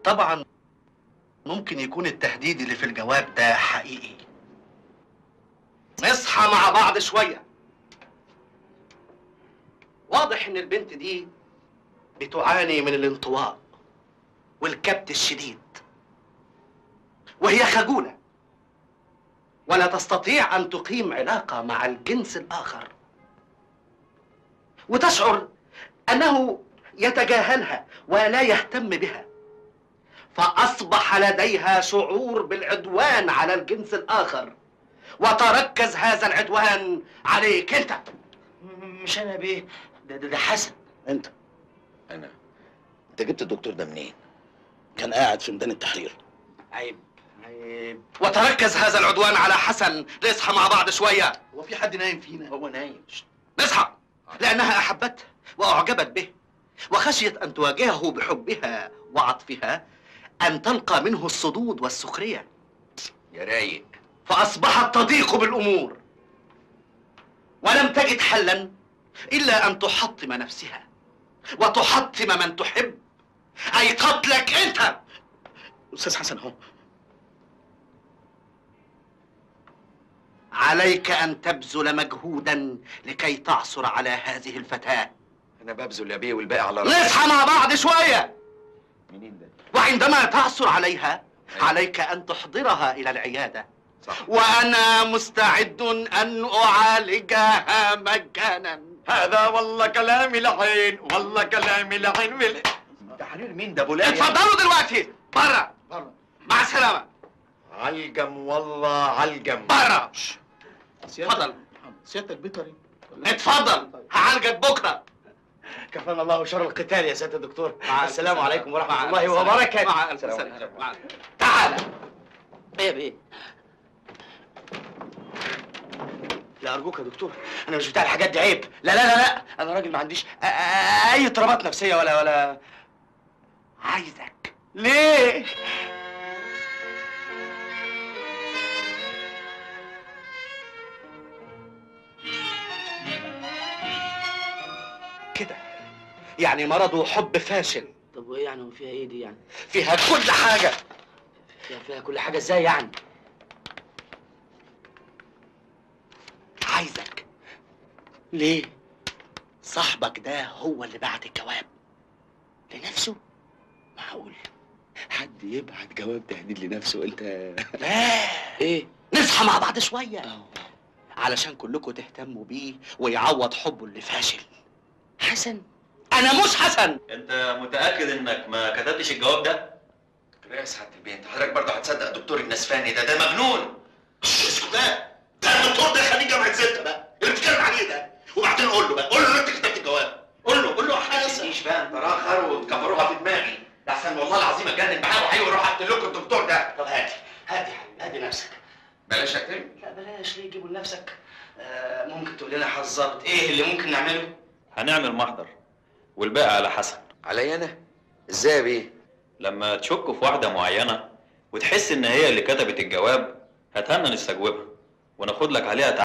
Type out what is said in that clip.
طبعا ممكن يكون التهديد اللي في الجواب ده حقيقي. نصحى مع بعض شوية. واضح ان البنت دي بتعاني من الانطواء والكبت الشديد، وهي خجولة ولا تستطيع ان تقيم علاقة مع الجنس الاخر، وتشعر انه يتجاهلها ولا يهتم بها، فاصبح لديها شعور بالعدوان على الجنس الاخر، وتركز هذا العدوان عليك انت. مش انا يا بيه، ده حسن. انت؟ انا. انت جبت الدكتور ده منين؟ كان قاعد في ميدان التحرير. عيب. وتركز هذا العدوان على حسن. نصحى مع بعض شوية. هو في حد نايم فينا؟ هو نايم. نصحى، لأنها أحبته وأعجبت به، وخشيت أن تواجهه بحبها وعطفها أن تلقى منه الصدود والسخرية. يا رايق. فأصبحت تضيق بالأمور، ولم تجد حلا إلا أن تحطم نفسها وتحطم من تحب، أي قتلك أنت. أستاذ حسن اهو. عليك أن تبذل مجهودا لكي تعثر على هذه الفتاة. انا ببذل يا بيه والباقي على راسي. نصحى مع بعض شوية. منين ده؟ وعندما تعثر عليها عليك أن تحضرها إلى العيادة. صح. وأنا مستعد أن أعالجها مجانا. هذا والله كلامي لعين، والله كلامي لعين. تحرير مين ده ابو لاقي؟ اتفضلوا دلوقتي برا. مع السلامة. علجم والله علجم. برا. اتفضل. سيادتك بيطري. اتفضل، هعالجك بكرة. كفانا الله شر القتال يا سيادة الدكتور. مع السلام السلامة. عليكم ورحمة مع الله السلامة. وبركاته. مع ألف سلامة. تعال. ايه يا بيه؟ لا ارجوك يا دكتور، انا مش بتاع الحاجات دي، عيب. لا انا راجل ما عنديش اي اضطرابات نفسيه ولا عايزك. ليه؟ كده يعني مرضه حب فاشل. طب وايه يعني؟ وفيها ايه دي يعني؟ فيها كل حاجة. فيها كل حاجه ازاي يعني؟ عايزك. ليه؟ صاحبك ده هو اللي بعت الجواب لنفسه؟ معقول؟ حد يبعت جواب تهديد لنفسه؟ انت لا. ايه؟ نصحى مع بعض شوية علشان كلكم تهتموا بيه ويعوض حبه اللي فاشل. حسن؟ أنا مش حسن. انت متاكد انك ما كتبتش الجواب ده؟ يا سعاده البنت حضرتك برضه هتصدق الدكتور النسفاني ده مجنون. اسكت بقى. ده الدكتور ده خليه جامعة ستة بقى اللي بتتكلم عليه ده. وبعدين قول له بقى، قول له إن أنت كتبت الجواب. قول له حسن. مفيش بقى انت راخر وتكبروها في دماغي. ده احسن والله العظيم اتجنن معاه وحقيقي واروح اقتل لكم الدكتور ده. طب هادي يا حبيبي، هادي نفسك. بلاش اقتله. لا بلاش، ليه تجيبه لنفسك؟ ممكن تقول لنا حذرت ايه اللي ممكن نعمله؟ هنعمل محضر والباقي على حسن. عليا انا؟ ازاي يا بيه؟ لما تشك في واحده معينه وتحس ان هي اللي كتبت الجواب هاتها لنا نستجوبها وناخد لك عليها